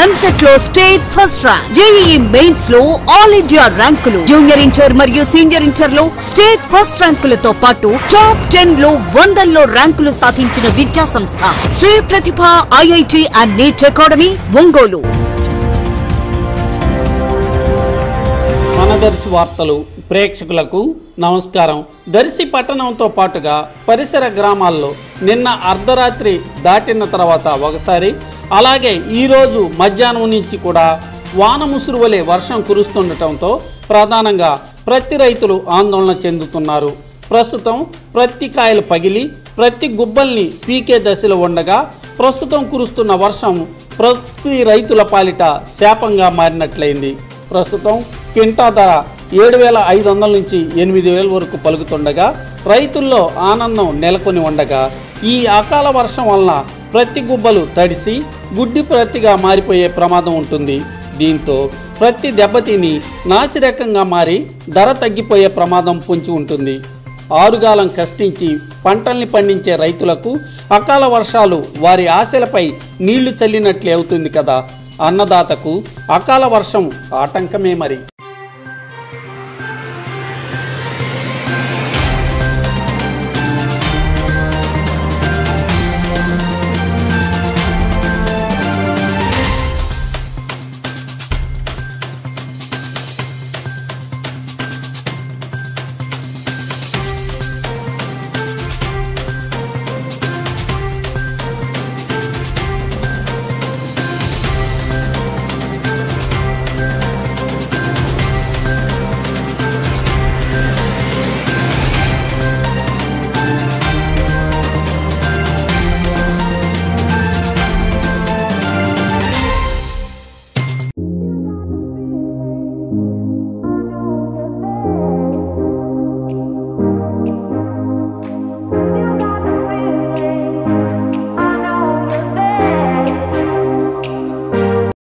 ఎంసెట్ లో state first rank, JEE mains లో all India ర్యాంకులు, జూనియర్ ఇంటర్ మరియు సీనియర్ ఇంటర్ లో స్టేట్ ఫస్ట్ ర్యాంకులతో పాటు టాప్ 10 లో 100లో ర్యాంకులు సాధించిన విద్యా సంస్థ Shri Pratibha IIT and NEET academy Ongole. మన దర్శి వార్తలు ప్రేక్షకులకు నమస్కారం. దర్శి పట్టణంతో పాటుగా పరిసర గ్రామాల్లో నిన్న అర్ధరాత్రి దాటిన తర్వాత ఒకసారి, అలాగే ఈరోజు మధ్యాహ్నం నుంచి కూడా వాన ముసురు వలె వర్షం కురుస్తుండటంతో ప్రధానంగా ప్రతి రైతులు ఆందోళన చెందుతున్నారు. ప్రస్తుతం ప్రతి కాయలు పగిలి ప్రతి గుబ్బల్ని పీకే దశలో ఉండగా ప్రస్తుతం కురుస్తున్న వర్షం ప్రతి రైతుల పాలిట శాపంగా మారినట్లయింది. ప్రస్తుతం కింటా ధర 7,500 నుంచి 8,000 వరకు పలుకుతుండగా రైతుల్లో ఆనందం నెలకొని ఉండగా ఈ అకాల వర్షం వలన ప్రతి గుబ్బలు తడిసి గుడ్డి ప్రతిగా మారిపోయే ప్రమాదం ఉంటుంది. దీంతో ప్రతి దెబ్బతిని నాసిరకంగా మారి ధర తగ్గిపోయే ప్రమాదం పొంచి ఉంటుంది. ఆరుగాలం కష్టించి పంటల్ని పండించే రైతులకు అకాల వర్షాలు వారి ఆశలపై నీళ్లు చల్లినట్లే అవుతుంది కదా. అన్నదాతకు అకాల వర్షం ఆటంకమే మరి.